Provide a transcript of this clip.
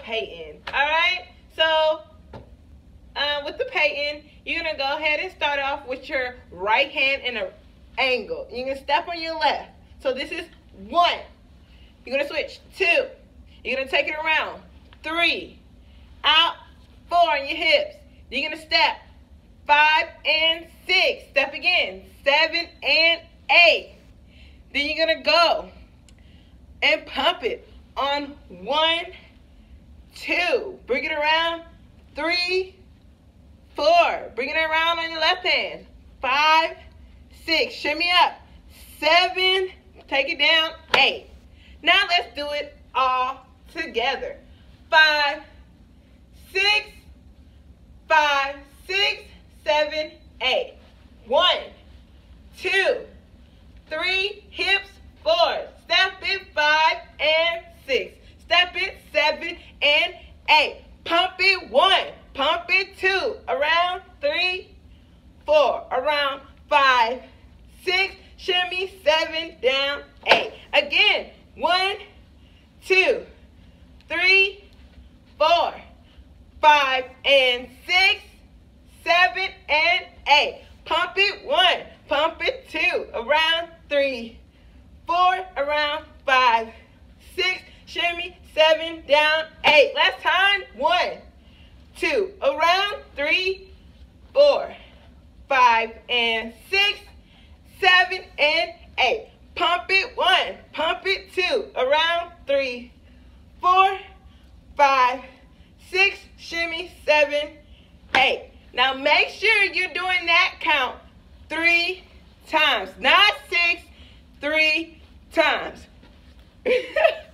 Peyton. All right? So, with the Peyton, you're going to go ahead and start off with your right hand in an angle. You're going to step on your left. So this is 1. You're going to switch. 2. You're going to take it around. 3. Out. 4 on your hips. You're going to step. 5 and 6. Step again. 7 and 8. Then you're going to go and pump it on 1, 2. Bring it around. 3, 4. Bring it around on your left hand. 5, 6. Shimmy up. 7. Take it down. 8. Now let's do it all together. 5, 6, 5, 6, 7, 8. 1, 2, 3. Hips. 4. Step it. 5 and 6. Step it. 7 and 8. Pump it. 1. Pump it. 2. Around. 3, 4. Around. 5, 6. Shimmy. 7. Down. 8. Again. 1, 2, 3, 4, 5 and 6, 7 and 8. Pump it. 1. Pump it. 2. Around. 3, 4. Around. 5, 6. Shimmy. 7. Down. 8. Last time. 1, 2. Around. 3, 4, 5 and 6, 7 and 8. Pump it. 1. Pump it. 2. Around. 3, 4, 5, 6. Shimmy. 7, 8. Now make sure you're doing that count 3 times. Not 6. 3 times.